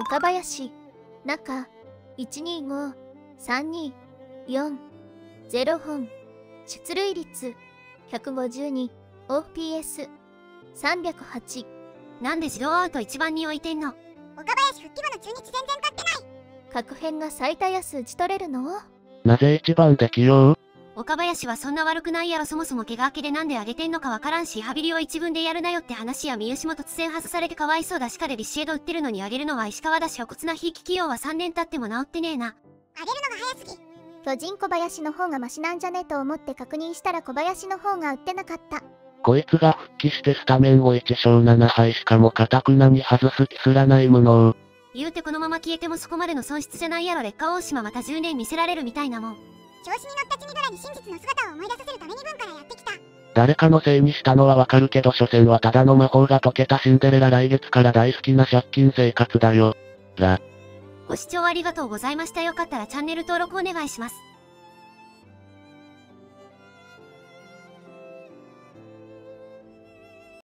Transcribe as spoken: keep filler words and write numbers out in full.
岡林、中、いちにご、さんに、よん、ゼロ本、出塁率、ひゃくごじゅうに、オーピーエス、さんびゃくはち。 なんで自動アウトいちばんに置いてんの？ 岡林復帰後の中日全然勝ってない。 各編が最多安打ち取れるの？ なぜいちばんで起用？ 岡林はそんな悪くないやろ。そもそも怪我明けでなんで上げてんのかわからんし、リハビリを一軍でやるなよって話や、三好も突然外されてかわいそうだしかでビシエド売ってるのに上げるのは石川だし、露骨なひいき起用はさんねん経っても治ってねえな。 上げるのが早すぎ。 巨人小林の方がマシなんじゃねと思って確認したら小林の方が売ってなかった。 こいつが復帰してスタメンをいちしょうななはいしかも堅くなに外す気すらない無能。 言うてこのまま消えてもそこまでの損失じゃないやろ。劣化大島またじゅうねん見せられるみたいなもん。 調子に乗ったチミドラに真実の姿を思い出させるために分からやってきた。 誰かのせいにしたのはわかるけど、所詮はただの魔法が解けたシンデレラ。来月から大好きな借金生活だよ。ら。 ご視聴ありがとうございました。よかったらチャンネル登録お願いします。